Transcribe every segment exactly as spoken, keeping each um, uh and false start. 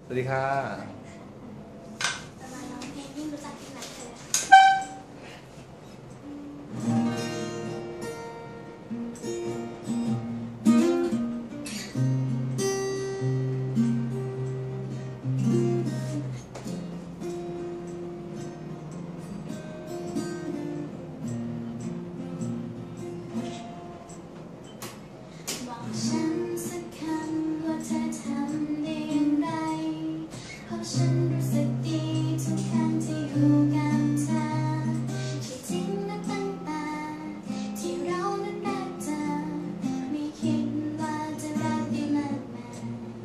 สวัสดีค่ะประมาณน้องเพลงที่รู้จักที่ไหนเลยบอกฉันสักคำว่าเธอทำได้อย่างไรเพราะฉันรู้สึกดีทุกครั้งที่อยู่กับเธอที่จริงและตั้งแต่ที่เรานั้นรักเธอไม่คิดว่าจะรักได้มากมาย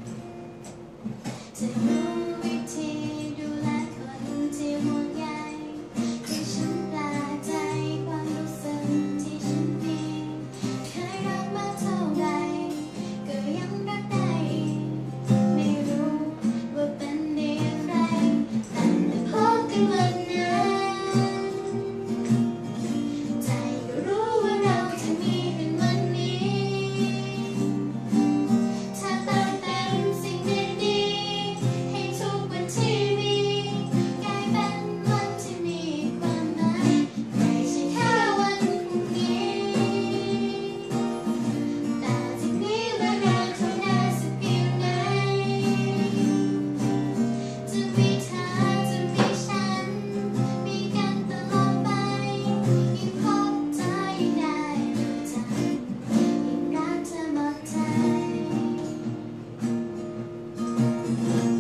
จะรู้วิธีดูแลคนที่ห่วงใยที่ฉันแปลกใจความรู้สึกที่ฉันมีเคยรักมาเท่าไรก็ยังรักได้อีกไม่รู้ว่าเป็นได้อย่างไรตั้งแต่พบกันวันนั้นใจก็รู้ว่าเราจะมีกันวันนี้ถ้าเติมเต็มสิ่งดีๆให้ทุกวันที่มีกลายเป็นวันที่มีความหมายไม่ใช่แค่วันพรุ่งนี้แต่จากนี้และนานเท่านานสักเพียงไหนจะมีเธอจะมีฉันมีกันตลอดไปยิ่งพบเธอยิ่งได้รู้จักยิ่งรักเธอหมดใจ